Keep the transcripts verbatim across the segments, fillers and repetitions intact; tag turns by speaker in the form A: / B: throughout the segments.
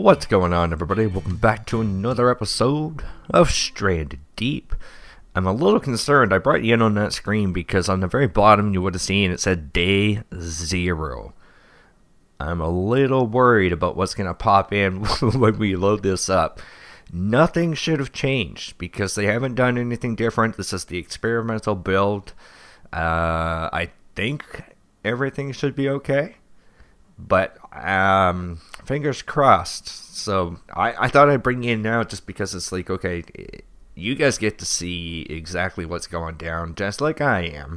A: What's going on, everybody? Welcome back to another episode of Stranded Deep. I'm a little concerned. I brought you in on that screen because on the very bottom you would have seen it said day zero. I'm a little worried about what's going to pop in when we load this up. Nothing should have changed because they haven't done anything different. This is the experimental build. Uh, I think everything should be okay. But um, fingers crossed. So I, I thought I'd bring you in now just because it's like, okay, you guys get to see exactly what's going down, just like I am.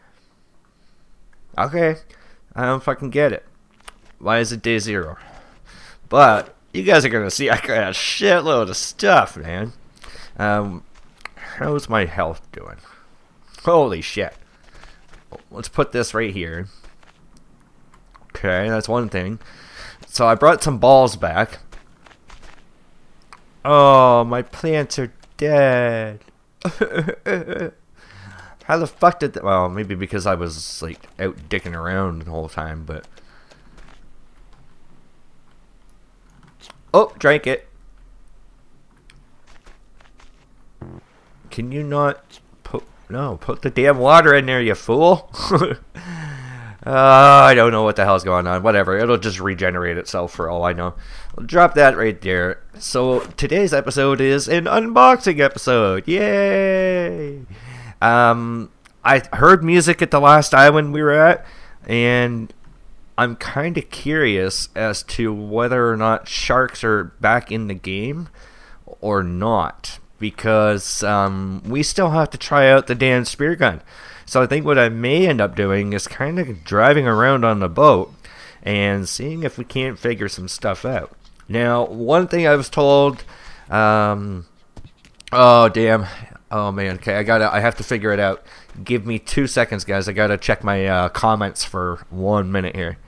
A: Okay, I don't fucking get it. Why is it day zero? But you guys are gonna see I got a shitload of stuff, man. Um, how's my health doing? Holy shit. Let's put this right here. Okay, that's one thing. So I brought some balls back. Oh, my plants are dead. How the fuck did that? Well, maybe because I was like out dicking around the whole time, but. Oh, drank it. Can you not put, no, put the damn water in there, you fool. Uh, I don't know what the hell's going on. Whatever. It'll just regenerate itself for all I know. I'll drop that right there. So, today's episode is an unboxing episode. Yay! Um, I heard music at the last island we were at, and I'm kind of curious as to whether or not sharks are back in the game or not. Because, um, we still have to try out the damn spear gun. So I think what I may end up doing is kind of driving around on the boat and seeing if we can't figure some stuff out. Now, one thing I was told, um, oh damn, oh man, okay, I gotta, I have to figure it out. Give me two seconds, guys. I gotta check my uh, comments for one minute here.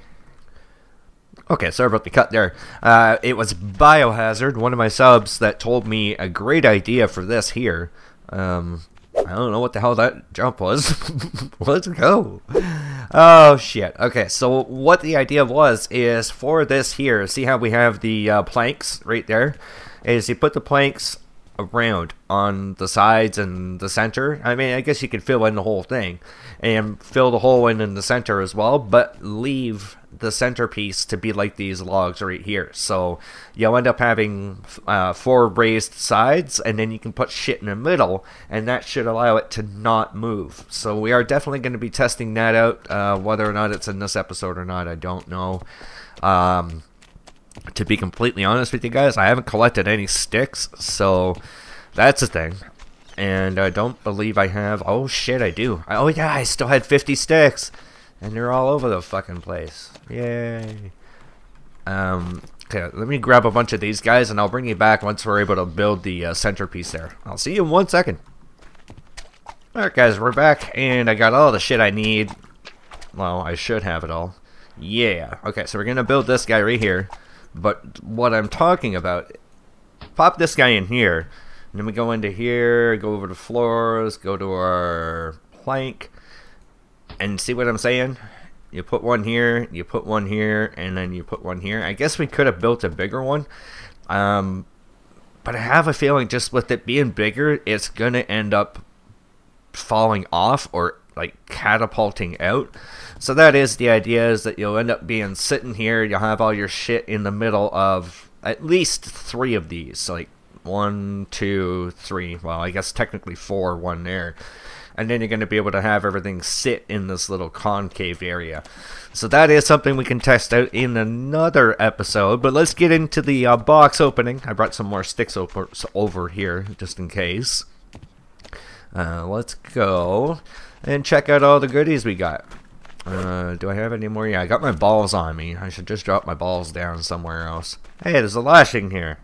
A: Okay, sorry about the cut there. Uh, it was Biohazard, one of my subs, that told me a great idea for this here. Um... I don't know what the hell that jump was. Let's go. Oh, shit. Okay, so what the idea was is for this here, see how we have the uh, planks right there? Is you put the planks around on the sides and the center. I mean, I guess you could fill in the whole thing and fill the hole in in the center as well, but leave the centerpiece to be like these logs right here. So you'll end up having uh, four raised sides, and then you can put shit in the middle, and that should allow it to not move. So we are definitely going to be testing that out. Uh, whether or not it's in this episode or not, I don't know. Um, to be completely honest with you guys, I haven't collected any sticks, so that's a thing. And I don't believe I have. Oh shit, I do. Oh yeah, I still had fifty sticks. And they're all over the fucking place. Yay. Um, okay, let me grab a bunch of these guys and I'll bring you back once we're able to build the uh, centerpiece there. I'll see you in one second. Alright guys, we're back and I got all the shit I need. Well, I should have it all. Yeah. Okay, so we're going to build this guy right here. But what I'm talking about, pop this guy in here. And then we go into here, go over to floors, go to our plank. And see what I'm saying? You put one here, you put one here, and then you put one here. I guess we could have built a bigger one. Um, but I have a feeling just with it being bigger, it's going to end up falling off or like catapulting out. So that is the idea, is that you'll end up being sitting here. You'll have all your shit in the middle of at least three of these. So like one, two, three. Well, I guess technically four, one there. And then you're going to be able to have everything sit in this little concave area. So that is something we can test out in another episode. But let's get into the uh, box opening. I brought some more sticks over, over here, just in case. Uh, let's go and check out all the goodies we got. Uh, do I have any more? Yeah, I got my balls on me. I should just drop my balls down somewhere else. Hey, there's a lashing here.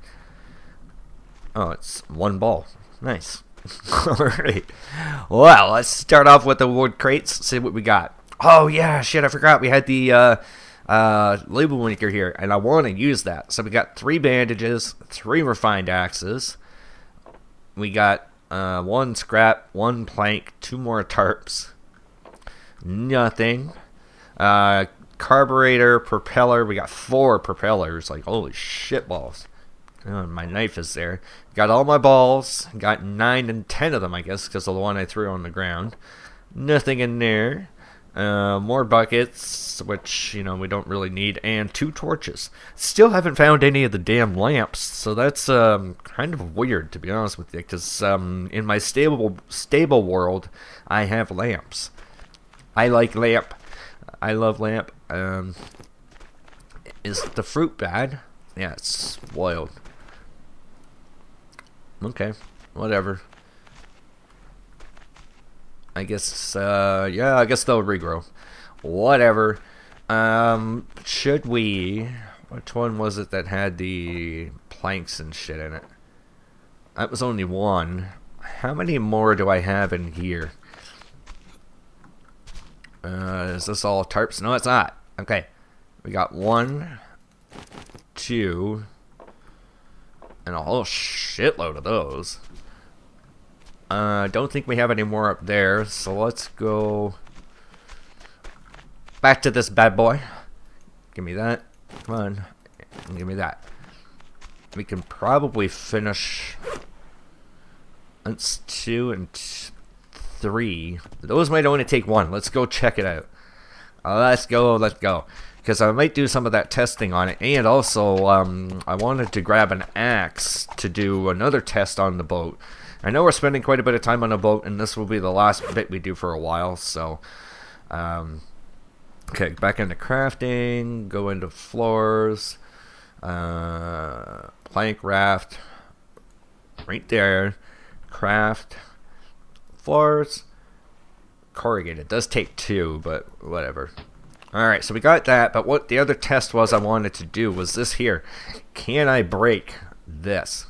A: Oh, it's one ball. Nice. Alright. Well, let's start off with the wood crates, see what we got. Oh yeah, shit, I forgot we had the uh, uh, label maker here, and I want to use that. So we got three bandages, three refined axes. We got uh, one scrap, one plank, two more tarps. Nothing. Uh, carburetor, propeller. We got four propellers. Like, holy shit balls. Oh, my knife is there. Got all my balls. Got nine and ten of them, I guess, because of the one I threw on the ground. Nothing in there. Uh, more buckets, which, you know, we don't really need. And two torches. Still haven't found any of the damn lamps. So that's um, kind of weird, to be honest with you. Because um, in my stable, stable world, I have lamps. I like lamp. I love lamp. Um, is the fruit bad? Yeah, it's spoiled. Okay, whatever. I guess, uh, yeah, I guess they'll regrow. Whatever. Um, should we... Which one was it that had the planks and shit in it? That was only one. How many more do I have in here? Uh, is this all tarps? No, it's not. Okay. We got one, two, and a whole shitload of those. I uh, don't think we have any more up there, so let's go back to this bad boy. Give me that. Come on. Give me that. We can probably finish... That's two and three. Those might only take one. Let's go check it out. Uh, let's go, let's go. Because I might do some of that testing on it. And also, um, I wanted to grab an axe to do another test on the boat. I know we're spending quite a bit of time on the boat, and this will be the last bit we do for a while. So, um, okay, back into crafting. Go into floors. Uh, plank raft. Right there. Craft. Floors. Corrugated. It does take two, but whatever. Alright, so we got that, but what the other test was I wanted to do was this here. Can I break this?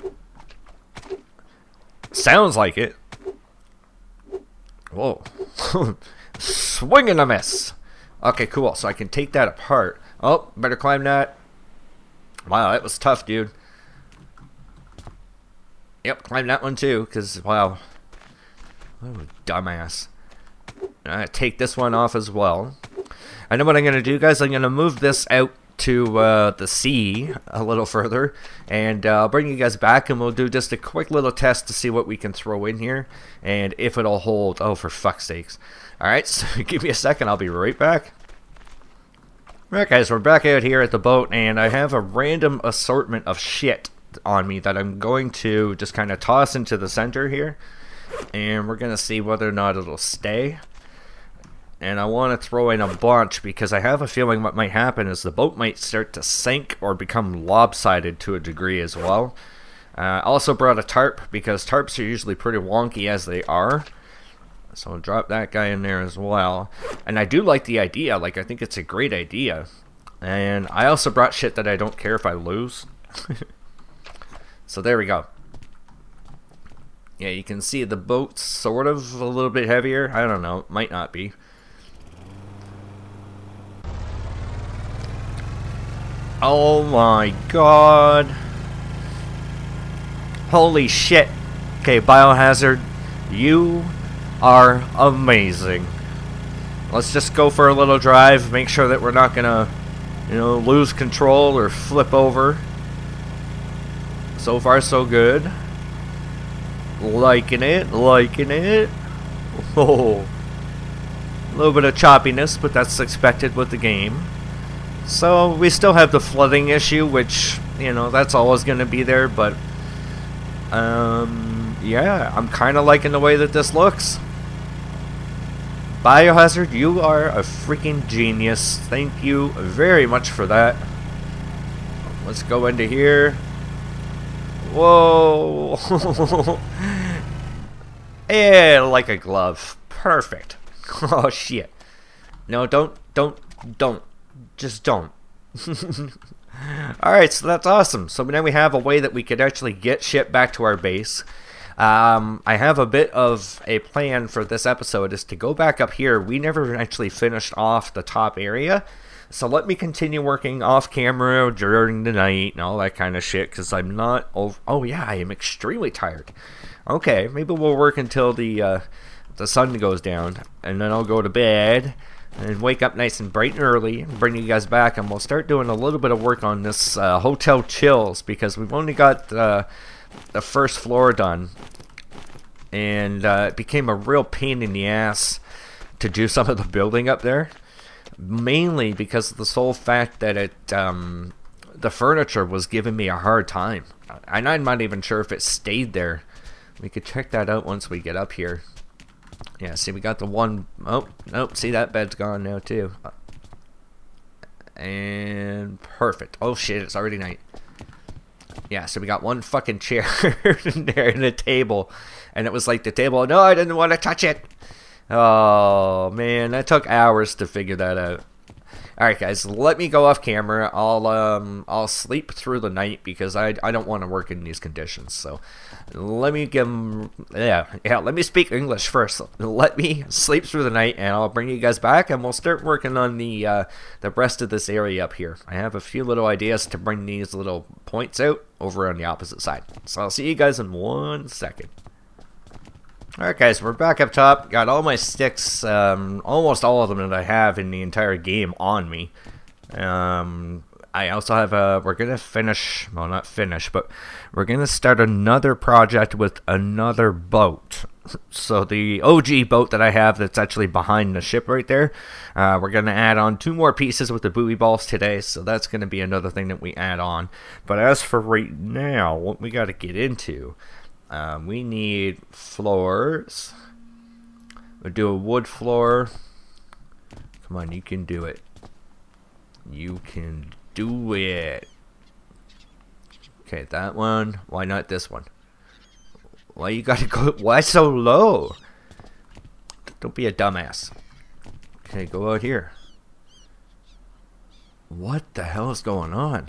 A: Sounds like it. Whoa. Swing and a miss. Okay, cool. So I can take that apart. Oh, better climb that. Wow, that was tough, dude. Yep, climb that one too, because, wow. What a dumbass. Alright, take this one off as well. I know what I'm going to do, guys. I'm going to move this out to uh, the sea a little further. And uh, I'll bring you guys back and we'll do just a quick little test to see what we can throw in here. And if it'll hold. Oh, for fuck's sakes. Alright, so give me a second. I'll be right back. Alright, guys. We're back out here at the boat. And I have a random assortment of shit on me that I'm going to just kind of toss into the center here. And we're going to see whether or not it'll stay. And I want to throw in a bunch because I have a feeling what might happen is the boat might start to sink or become lopsided to a degree as well. I uh, also brought a tarp because tarps are usually pretty wonky as they are. So I'll drop that guy in there as well. And I do like the idea. Like, I think it's a great idea. And I also brought shit that I don't care if I lose. So there we go. Yeah, you can see the boat's sort of a little bit heavier. I don't know. Might not be. Oh my god. Holy shit. Okay, Biohazard, you are amazing. Let's just go for a little drive, make sure that we're not gonna, you know, lose control or flip over. So far, so good. Liking it, liking it. Oh, a little bit of choppiness, but that's expected with the game. So we still have the flooding issue, which, you know, that's always going to be there, but um, yeah, I'm kind of liking the way that this looks. Biohazard, you are a freaking genius. Thank you very much for that. Let's go into here. Whoa. Yeah, like a glove. Perfect. Oh, shit. No, don't, don't, don't. Just don't. Alright, so that's awesome. So now we have a way that we could actually get shit back to our base. Um, I have a bit of a plan for this episode is to go back up here. We never actually finished off the top area. So let me continue working off camera during the night and all that kind of shit because I'm not... Over oh yeah, I am extremely tired. Okay, maybe we'll work until the, uh, the sun goes down and then I'll go to bed. and wake up nice and bright and early and bring you guys back, and we'll start doing a little bit of work on this uh, hotel chills, because we've only got uh, the first floor done, and uh, it became a real pain in the ass to do some of the building up there, mainly because of the sole fact that it um, the furniture was giving me a hard time, and I'm not even sure if it stayed there. We could check that out once we get up here. Yeah, see, we got the one. Oh, nope. See, that bed's gone now too. And perfect. Oh shit, it's already night. Yeah, so we got one fucking chair in there and a table, and it was like the table. No, I didn't want to touch it. Oh man, that took hours to figure that out. All right, guys, let me go off camera. I'll um I'll sleep through the night because I I don't want to work in these conditions. So let me give yeah yeah let me speak English first. Let me sleep through the night, and I'll bring you guys back, and we'll start working on the uh, the rest of this area up here. I have a few little ideas to bring these little points out over on the opposite side. So I'll see you guys in one second. Alright guys, we're back up top. Got all my sticks, um, almost all of them that I have in the entire game on me. Um, I also have a, we're going to finish, well not finish, but we're going to start another project with another boat. So the O G boat that I have that's actually behind the ship right there, uh, we're going to add on two more pieces with the buoy balls today, so that's going to be another thing that we add on. But as for right now, what we got to get into... Um, we need floors. We'll do a wood floor. Come on, you can do it. You can do it. Okay, that one. Why not this one? Why you gotta go? Why so low? Don't be a dumbass. Okay, go out here. What the hell is going on?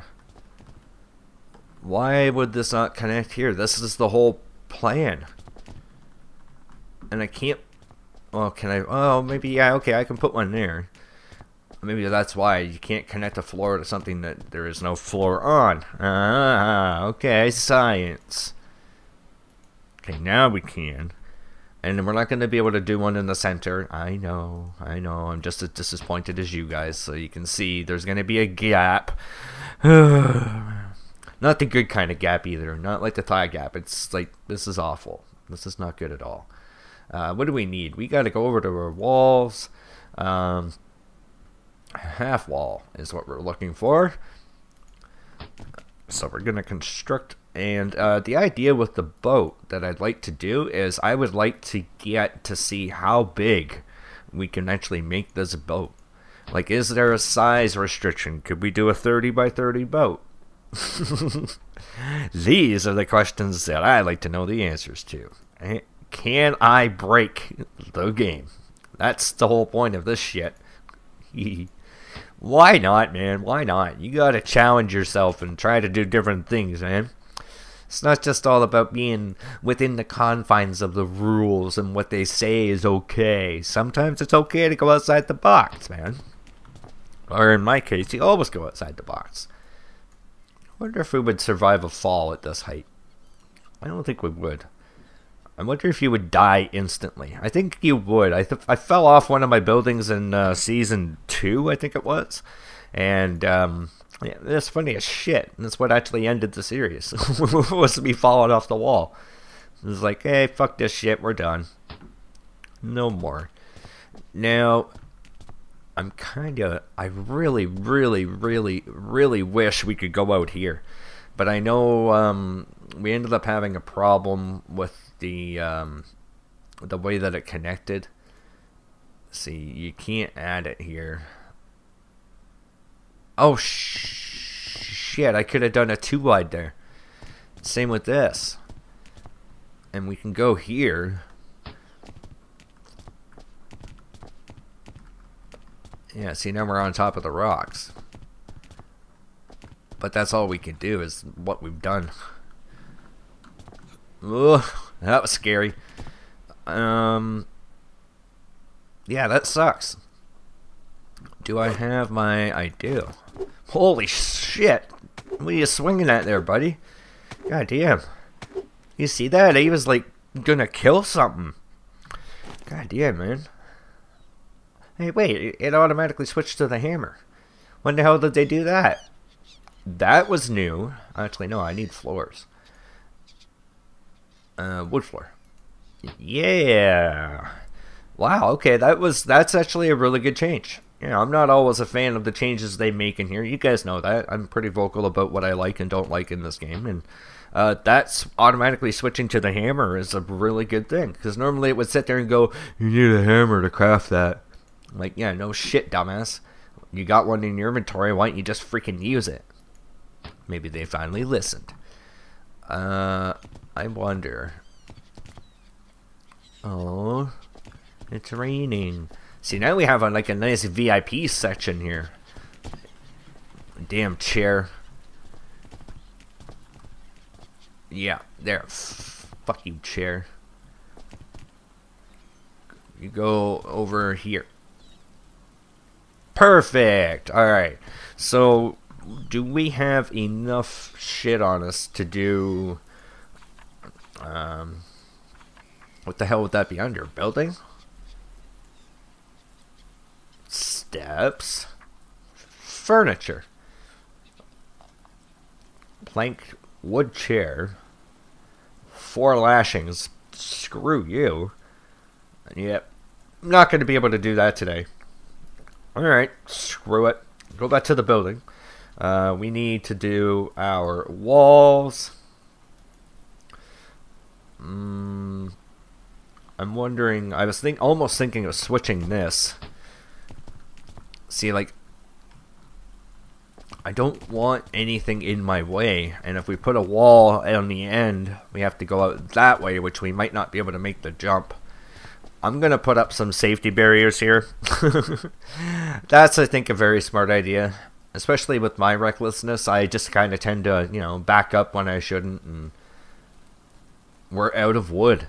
A: Why would this not connect here? This is the whole plan. And I can't... Well, can I... Oh, maybe, yeah, okay, I can put one there. Maybe that's why you can't connect a floor to something that there is no floor on. Ah, okay, science. Okay, now we can. And we're not going to be able to do one in the center. I know, I know. I'm just as disappointed as you guys. So you can see there's going to be a gap. Not the good kind of gap either. Not like the thigh gap. It's like, this is awful. This is not good at all. Uh, what do we need? We got to go over to our walls. Um, half wall is what we're looking for. So we're going to construct. And uh, the idea with the boat that I'd like to do is I would like to get to see how big we can actually make this boat. Like, is there a size restriction? Could we do a thirty by thirty boat? These are the questions that I like to know the answers to. Can I break the game? That's the whole point of this shit. Why not, man? Why not? You gotta challenge yourself and try to do different things, man. It's not just all about being within the confines of the rules and what they say is okay. Sometimes it's okay to go outside the box, man. Or in my case, you always go outside the box. I wonder if we would survive a fall at this height. I don't think we would. I wonder if you would die instantly. I think you would. I th I fell off one of my buildings in uh, season two, I think it was. And, um... yeah, that's funny as shit. That's what actually ended the series. Was me falling off the wall. It was like, hey, fuck this shit, we're done. No more. Now, I'm kind of... I really, really, really, really wish we could go out here. But I know um, we ended up having a problem with the, um, the way that it connected. See, you can't add it here. Oh, sh shit, I could have done a two wide there. Same with this. And we can go here. Yeah, see, now we're on top of the rocks. But that's all we can do is what we've done. Ugh, that was scary. Um, yeah, that sucks. Do I have my... I do. Holy shit. What are you swinging at there, buddy? God damn. You see that? He was like gonna kill something. God damn, man. Hey, wait, it automatically switched to the hammer. When the hell did they do that? That was new. Actually, no, I need floors. Uh, wood floor. Yeah. Wow, okay, that was that's actually a really good change. You know, I'm not always a fan of the changes they make in here. You guys know that. I'm pretty vocal about what I like and don't like in this game, and uh, that's automatically switching to the hammer is a really good thing, because normally it would sit there and go, you need a hammer to craft that. I'm like, yeah, no shit, dumbass. You got one in your inventory, why don't you just freaking use it? Maybe they finally listened. Uh, I wonder. Oh, it's raining. See, now we have a, like a nice V I P section here. Damn chair. Yeah, there. Fuck you, chair. You go over here. Perfect. Alright. So, do we have enough shit on us to do... Um... What the hell would that be under? Building? Steps? Furniture? Plank wood chair? Four lashings? Screw you. Yep. I'm not going to be able to do that today. Alright, screw it. Go back to the building. Uh, we need to do our walls. Mm, I'm wondering, I was think almost thinking of switching this. See, like, I don't want anything in my way, and if we put a wall on the end, we have to go out that way, which we might not be able to make the jump. I'm going to put up some safety barriers here. That's, I think, a very smart idea. Especially with my recklessness, I just kind of tend to, you know, back up when I shouldn't, and we're out of wood.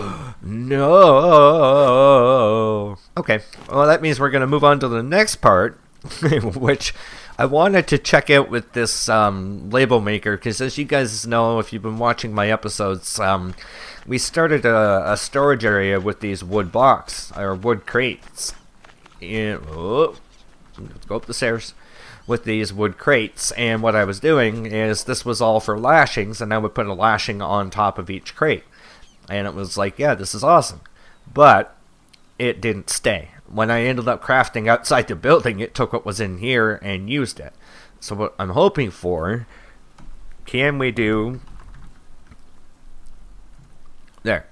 A: No! Okay, well that means we're going to move on to the next part, which I wanted to check out with this um, label maker, because as you guys know, if you've been watching my episodes, um, we started a, a storage area with these wood box, or wood crates. And, oh, let's go up the stairs. With these wood crates, and what I was doing is this was all for lashings, and I would put a lashing on top of each crate, and it was like, yeah, this is awesome, but it didn't stay. When I ended up crafting outside the building, it took what was in here and used it. So what I'm hoping for, can we do there?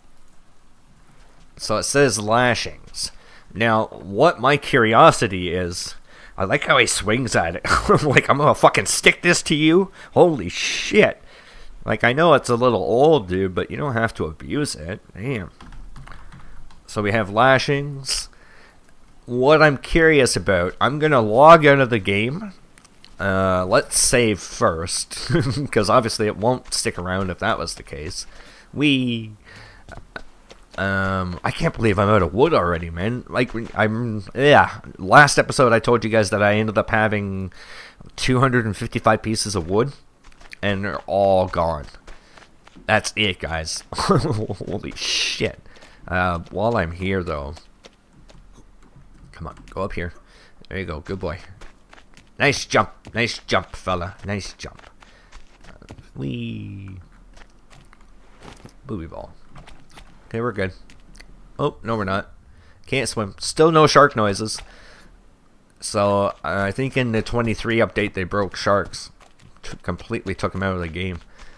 A: So it says lashings. Now what my curiosity is, I like how he swings at it. Like, I'm gonna fucking stick this to you? Holy shit. Like, I know it's a little old, dude, but you don't have to abuse it. Damn. So we have lashings. What I'm curious about, I'm gonna log out of the game. Uh, let's save first. Because obviously it won't stick around if that was the case. We... Um, I can't believe I'm out of wood already, man. Like, I'm, yeah, last episode I told you guys that I ended up having two hundred fifty-five pieces of wood, and they're all gone. That's it, guys. Holy shit. Uh, while I'm here, though, come on, go up here. There you go, good boy. Nice jump, nice jump, fella, nice jump. Uh, wee. Booby ball. Okay, we're good. Oh, no we're not. Can't swim. Still no shark noises. So, uh, I think in the twenty-three update they broke sharks. T completely took them out of the game.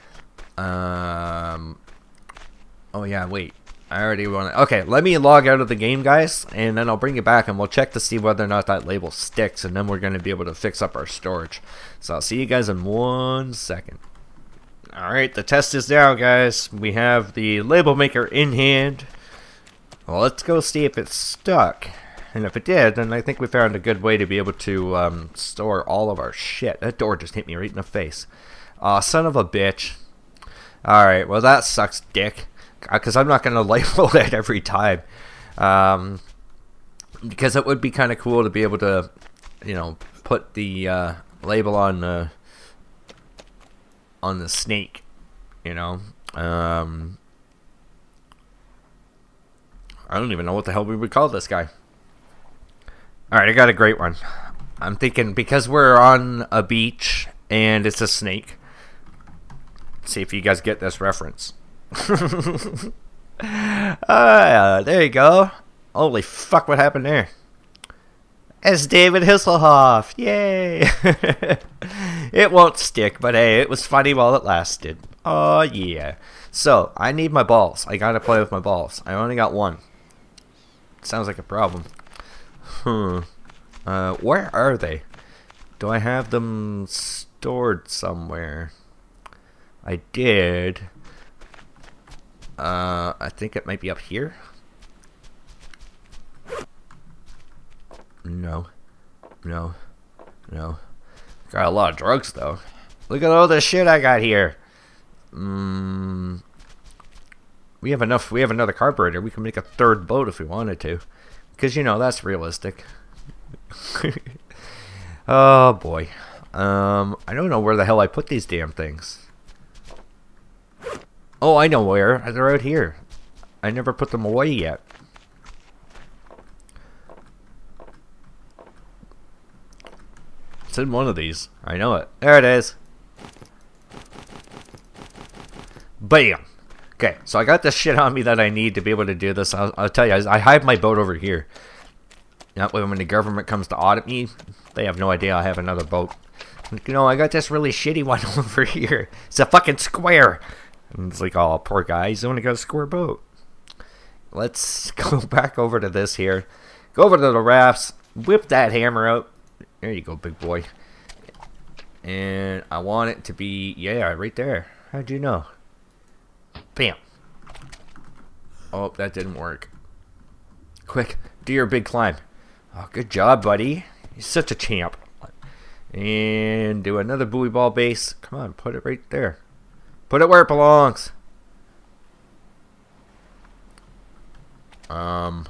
A: Um. Oh yeah, wait. I already want to... Okay, let me log out of the game, guys. And then I'll bring it back and we'll check to see whether or not that label sticks. And then we're going to be able to fix up our storage. So, I'll see you guys in one second. Alright, the test is down, guys. We have the label maker in hand. Well, let's go see if it's stuck. And if it did, then I think we found a good way to be able to um, store all of our shit. That door just hit me right in the face. Aw, uh, son of a bitch. Alright, well that sucks, dick. Because I'm not going to label it every time. Um, because it would be kind of cool to be able to, you know, put the uh, label on the... on the snake, you know. um, I don't even know what the hell we would call this guy. Alright, I got a great one. I'm thinking because we're on a beach and it's a snake. Let's see if you guys get this reference. uh, there you go. Holy fuck, what happened there? It's David Hasselhoff. Yay! It won't stick, but hey, it was funny while it lasted. Oh yeah. So, I need my balls. I gotta play with my balls. I only got one. Sounds like a problem. Hmm. Uh, where are they? Do I have them stored somewhere? I did. Uh, I think it might be up here. No. No. No. Got a lot of drugs, though. Look at all the shit I got here. Mm, we have enough. We have another carburetor. We can make a third boat if we wanted to. Because, you know, that's realistic. Oh, boy. Um, I don't know where the hell I put these damn things. Oh, I know where. They're out here. I never put them away yet. It's in one of these. I know it. There it is. Bam! Okay, so I got this shit on me that I need to be able to do this. I'll, I'll tell you, I hide my boat over here. That way when the government comes to audit me, they have no idea I have another boat. You know, I got this really shitty one over here. It's a fucking square. And it's like, oh, poor guy, he's only got a square boat. Let's go back over to this here. Go over to the rafts. Whip that hammer out. There you go, big boy. And I want it to be, yeah, right there. How'd you know? Bam. Oh, that didn't work. Quick, do your big climb. Oh, good job, buddy. You're such a champ. And do another buoy ball base. Come on, put it right there. Put it where it belongs. Um...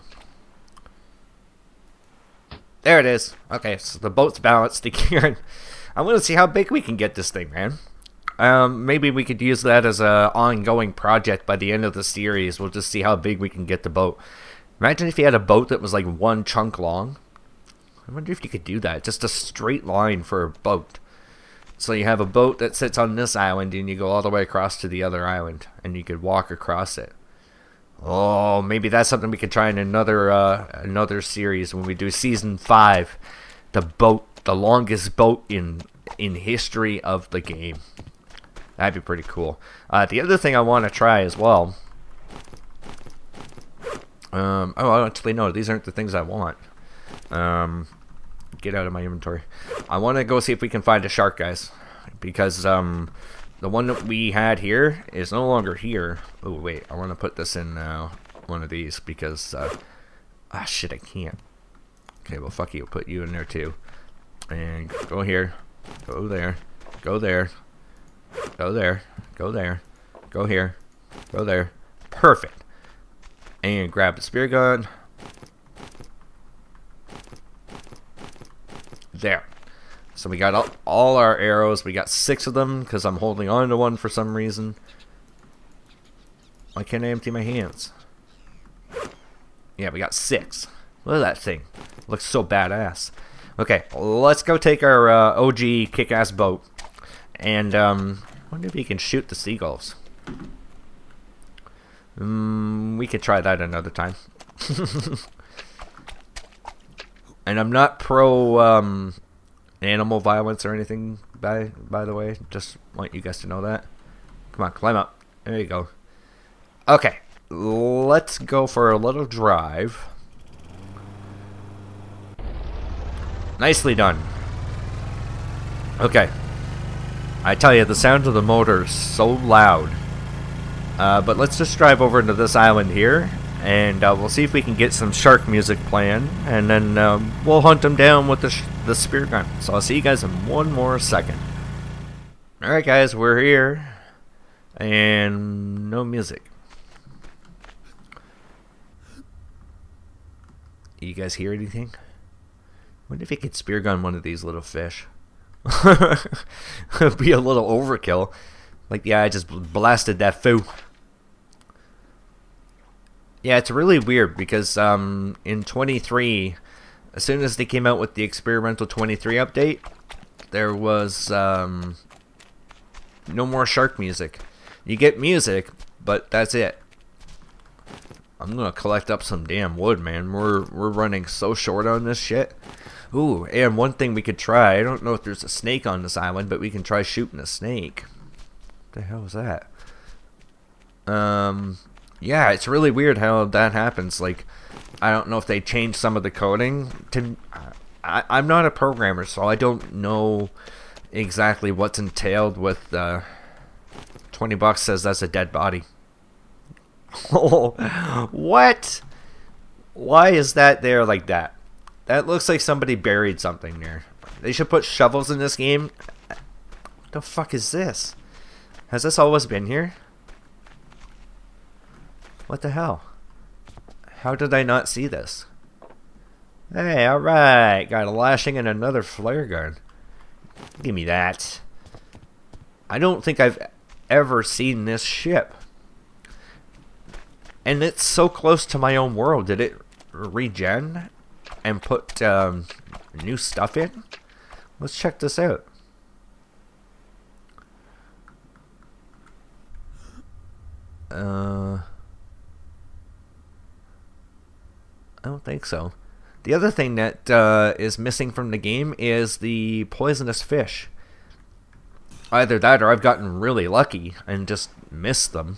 A: There it is. Okay, so the boat's balanced again. I want to see how big we can get this thing, man. Um, maybe we could use that as a ongoing project by the end of the series. We'll just see how big we can get the boat. Imagine if you had a boat that was like one chunk long. I wonder if you could do that. Just a straight line for a boat. So you have a boat that sits on this island and you go all the way across to the other island. And you could walk across it. Oh, maybe that's something we could try in another uh, another series when we do season five. The boat, the longest boat in in history of the game. That'd be pretty cool. Uh, the other thing I want to try as well. Um, oh, actually no, these aren't the things I want. Um, get out of my inventory. I want to go see if we can find a shark, guys, because um. the one that we had here is no longer here. Oh, wait. I want to put this in uh, one of these because... Uh, ah, shit, I can't. Okay, well, fuck you. Put you in there, too. And go here. Go there. Go there. Go there. Go there. Go here. Go there. Perfect. And grab the spear gun. There. So we got all, all our arrows. We got six of them because I'm holding on to one for some reason. Why can't I empty my hands? Yeah, we got six. Look at that thing. Looks so badass. Okay, let's go take our uh, O G kick-ass boat. And, um, I wonder if you can shoot the seagulls. Mm, we could try that another time. And I'm not pro, um... animal violence or anything, by by the way. Just want you guys to know that. Come on, climb up. There you go. Okay, let's go for a little drive. Nicely done. Okay. I tell you, the sound of the motor is so loud. Uh, but let's just drive over into this island here. And uh, we'll see if we can get some shark music playing. And then um, we'll hunt them down with the, sh the spear gun. So I'll see you guys in one more second. Alright guys, we're here. And no music. You guys hear anything? I wonder if you could spear gun one of these little fish. It'd be a little overkill. Like, yeah, I just blasted that foo. Yeah, it's really weird because um, in twenty-three, As soon as they came out with the experimental twenty-three update, there was um, no more shark music. You get music, but that's it. I'm gonna collect up some damn wood, man. We're we're running so short on this shit. Ooh, and one thing we could try. I don't know if there's a snake on this island, but we can try shooting a snake. What the hell is that? Um, yeah, it's really weird how that happens. Like, I don't know if they changed some of the coding. To, I, I'm not a programmer, so I don't know exactly what's entailed with. Uh, Twenty bucks says that's a dead body. Oh, what? Why is that there like that? That looks like somebody buried something there. They should put shovels in this game. What the fuck is this? Has this always been here? What the hell? How did I not see this? Hey, alright. Got a lashing and another flare gun. Give me that. I don't think I've ever seen this ship. And it's so close to my own world. Did it regen and put um, new stuff in? Let's check this out. Uh, I don't think so. The other thing that uh, is missing from the game is the poisonous fish. Either that or I've gotten really lucky and just missed them.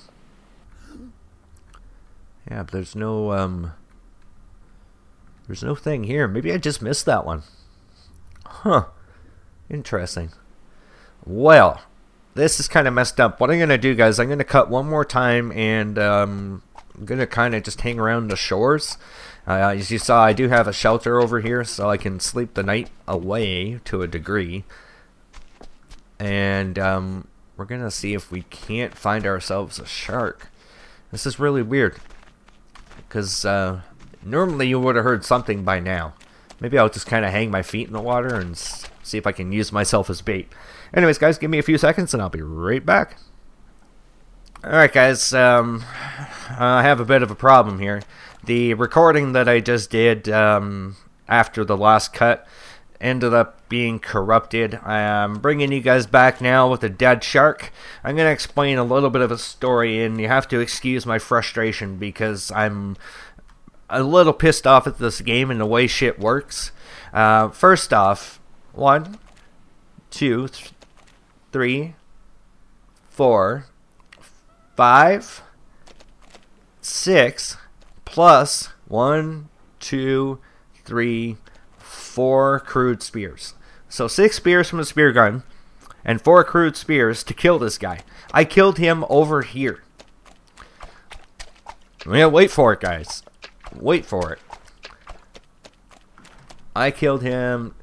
A: Yeah, but there's no, um... there's no thing here. Maybe I just missed that one. Huh. Interesting. Well, this is kind of messed up. What I'm going to do, guys, I'm going to cut one more time and um, I'm going to kind of just hang around the shores. Uh, as you saw, I do have a shelter over here, so I can sleep the night away to a degree. And um, we're going to see if we can't find ourselves a shark. This is really weird. Because uh, normally you would have heard something by now. Maybe I'll just kind of hang my feet in the water and see if I can use myself as bait. Anyways, guys, give me a few seconds and I'll be right back. Alright, guys. Um, I have a bit of a problem here. The recording that I just did um, after the last cut ended up being corrupted. I'm bringing you guys back now with a dead shark. I'm going to explain a little bit of a story, and you have to excuse my frustration because I'm a little pissed off at this game and the way shit works. Uh, first off, one, two, th three, four, five, six, plus one, two, three, four crude spears. So six spears from a spear gun and four crude spears to kill this guy. I killed him over here. Yeah, wait for it, guys. Wait for it. I killed him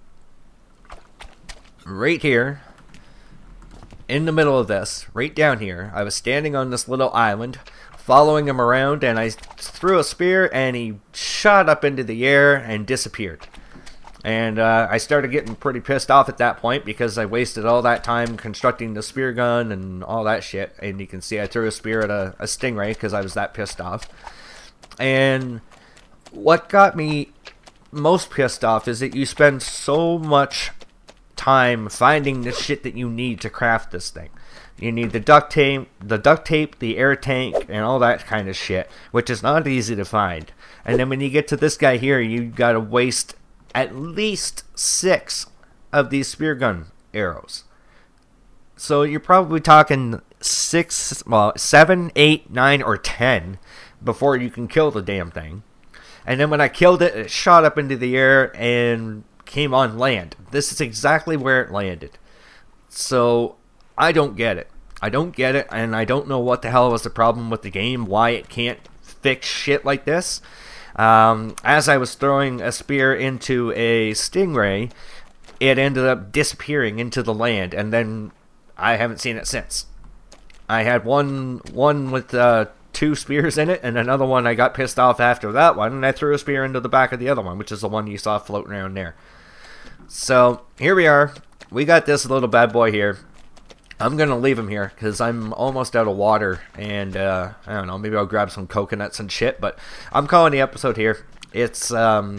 A: right here in the middle of this, right down here. I was standing on this little island following him around, and I threw a spear and he shot up into the air and disappeared. And uh, I started getting pretty pissed off at that point because I wasted all that time constructing the spear gun and all that shit. And you can see I threw a spear at a, a stingray because I was that pissed off. And what got me most pissed off is that you spend so much time finding the shit that you need to craft this thing. You need the duct tape, the duct tape, the air tank, and all that kind of shit, which is not easy to find. And then when you get to this guy here, you gotta waste at least six of these spear gun arrows. So you're probably talking six, well, seven, eight, nine, or ten before you can kill the damn thing. And then when I killed it, it shot up into the air and came on land. This is exactly where it landed. So I don't get it. I don't get it, and I don't know what the hell was the problem with the game, why it can't fix shit like this. Um, as I was throwing a spear into a stingray, it ended up disappearing into the land, and then I haven't seen it since. I had one one with uh, two spears in it, and another one I got pissed off after that one, and I threw a spear into the back of the other one, which is the one you saw floating around there. So, here we are. We got this little bad boy here. I'm going to leave him here because I'm almost out of water, and uh, I don't know, maybe I'll grab some coconuts and shit, but I'm calling the episode here. It's um,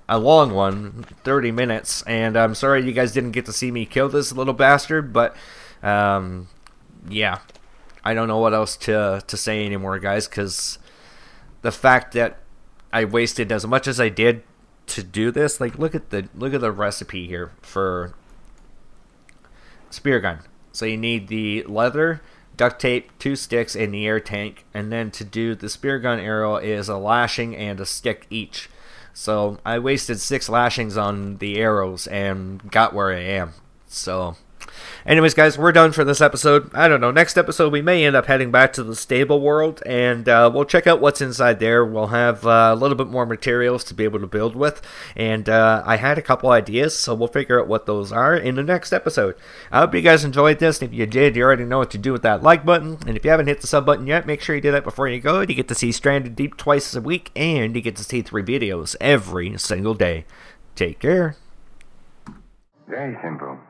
A: a long one, thirty minutes, and I'm sorry you guys didn't get to see me kill this little bastard, but um, yeah, I don't know what else to to say anymore, guys, because the fact that I wasted as much as I did to do this, like look at the look at the recipe here for spear gun. So you need the leather, duct tape, two sticks, and the air tank, and then to do the spear gun arrow is a lashing and a stick each. So I wasted six lashings on the arrows and got where I am. So anyways, guys, we're done for this episode. I don't know, next episode we may end up heading back to the stable world, and uh, we'll check out what's inside there. We'll have uh, a little bit more materials to be able to build with, and uh, I had a couple ideas, so we'll figure out what those are in the next episode. I hope you guys enjoyed this, and if you did, you already know what to do with that like button, and if you haven't hit the sub button yet, make sure you do that before you go. You get to see Stranded Deep twice a week, and you get to see three videos every single day. Take care.
B: Very simple.